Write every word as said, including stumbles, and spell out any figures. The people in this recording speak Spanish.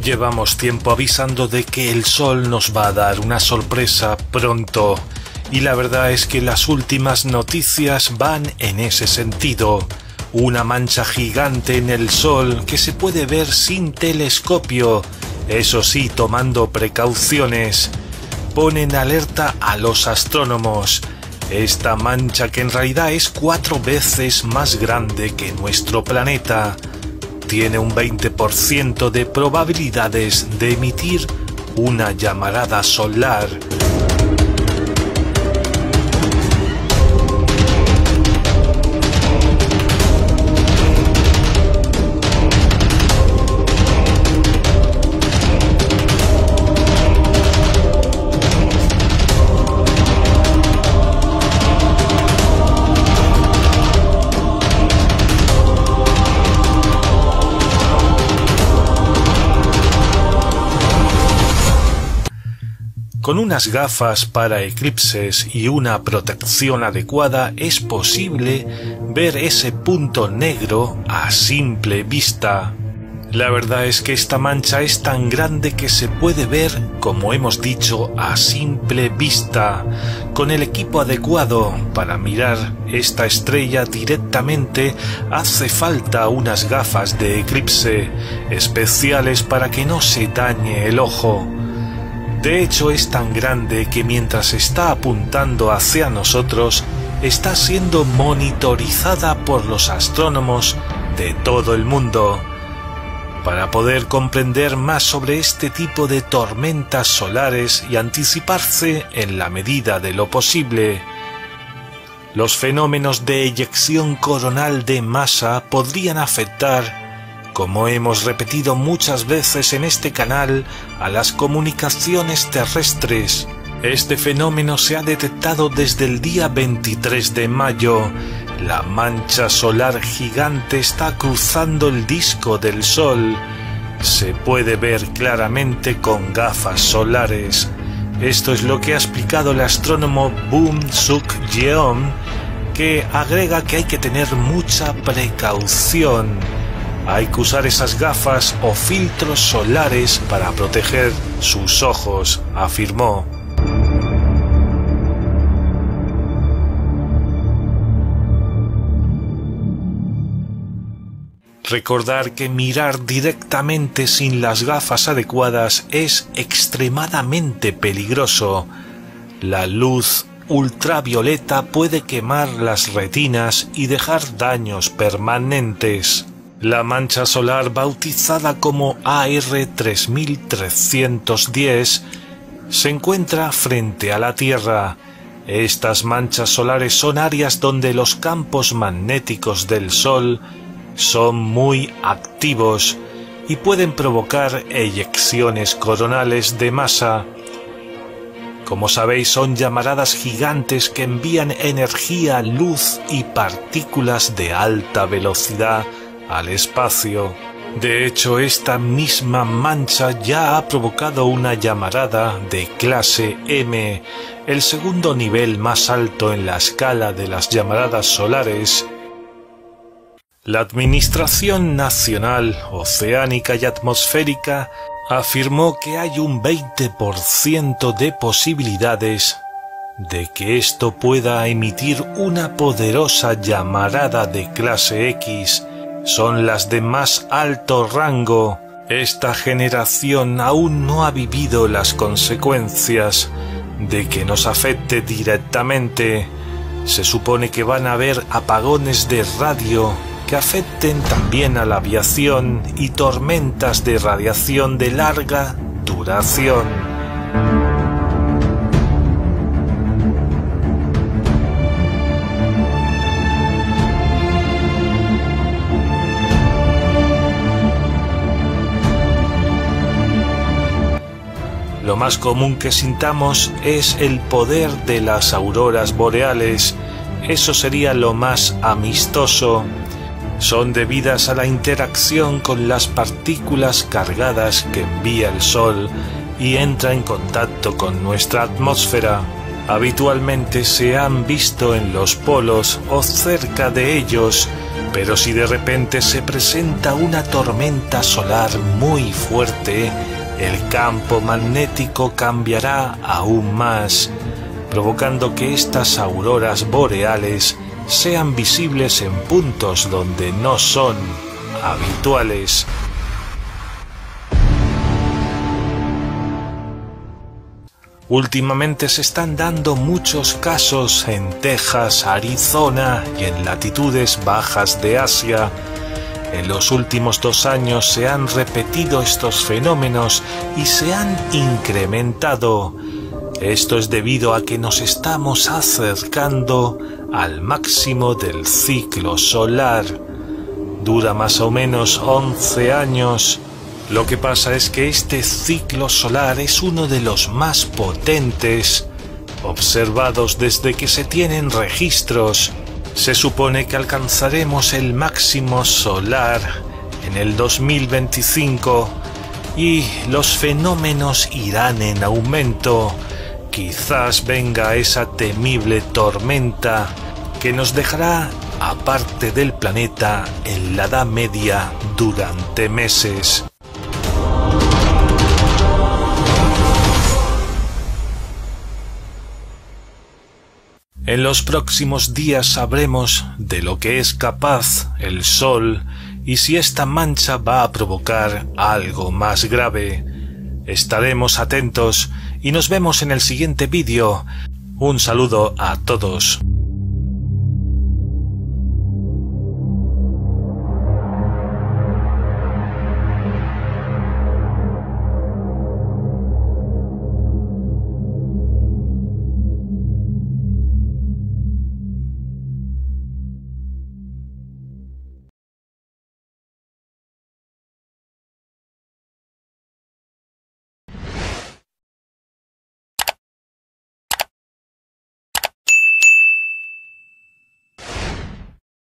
Llevamos tiempo avisando de que el sol nos va a dar una sorpresa pronto, y la verdad es que las últimas noticias van en ese sentido. Una mancha gigante en el sol que se puede ver sin telescopio, eso sí, tomando precauciones. Pone en alerta a los astrónomos. Esta mancha, que en realidad es cuatro veces más grande que nuestro planeta, tiene un veinte por ciento de probabilidades de emitir una llamarada solar. Con unas gafas para eclipses y una protección adecuada es posible ver ese punto negro a simple vista. La verdad es que esta mancha es tan grande que se puede ver, como hemos dicho, a simple vista. Con el equipo adecuado para mirar esta estrella directamente hace falta unas gafas de eclipse especiales para que no se dañe el ojo. De hecho, es tan grande que mientras está apuntando hacia nosotros, está siendo monitorizada por los astrónomos de todo el mundo. Para poder comprender más sobre este tipo de tormentas solares y anticiparse en la medida de lo posible, los fenómenos de eyección coronal de masa podrían afectar, como hemos repetido muchas veces en este canal, a las comunicaciones terrestres. Este fenómeno se ha detectado desde el día veintitrés de mayo. La mancha solar gigante está cruzando el disco del Sol. Se puede ver claramente con gafas solares. Esto es lo que ha explicado el astrónomo Boom Suk Yeon, que agrega que hay que tener mucha precaución. Hay que usar esas gafas o filtros solares para proteger sus ojos, afirmó. Recordar que mirar directamente sin las gafas adecuadas es extremadamente peligroso. La luz ultravioleta puede quemar las retinas y dejar daños permanentes. La mancha solar, bautizada como A R tres mil trescientos diez, se encuentra frente a la Tierra. Estas manchas solares son áreas donde los campos magnéticos del Sol son muy activos y pueden provocar eyecciones coronales de masa. Como sabéis, son llamaradas gigantes que envían energía, luz y partículas de alta velocidad al espacio. De hecho, esta misma mancha ya ha provocado una llamarada de clase M, el segundo nivel más alto en la escala de las llamaradas solares. La Administración Nacional Oceánica y Atmosférica afirmó que hay un veinte por ciento de posibilidades de que esto pueda emitir una poderosa llamarada de clase X. Son las de más alto rango. Esta generación aún no ha vivido las consecuencias de que nos afecte directamente. Se supone que van a haber apagones de radio que afecten también a la aviación y tormentas de radiación de larga duración. Lo más común que sintamos es el poder de las auroras boreales. Eso sería lo más amistoso. Son debidas a la interacción con las partículas cargadas que envía el Sol y entra en contacto con nuestra atmósfera. Habitualmente se han visto en los polos o cerca de ellos Pero si de repente se presenta una tormenta solar muy fuerte, el campo magnético cambiará aún más, provocando que estas auroras boreales sean visibles en puntos donde no son habituales. Últimamente se están dando muchos casos en Texas, Arizona y en latitudes bajas de Asia. En los últimos dos años se han repetido estos fenómenos y se han incrementado. Esto es debido a que nos estamos acercando al máximo del ciclo solar. Dura más o menos once años. Lo que pasa es que este ciclo solar es uno de los más potentes observados desde que se tienen registros. Se supone que alcanzaremos el máximo solar en el dos mil veinticinco y los fenómenos irán en aumento. Quizás venga esa temible tormenta que nos dejará aparte del planeta en la Edad Media durante meses. En los próximos días sabremos de lo que es capaz el Sol y si esta mancha va a provocar algo más grave. Estaremos atentos y nos vemos en el siguiente vídeo. Un saludo a todos.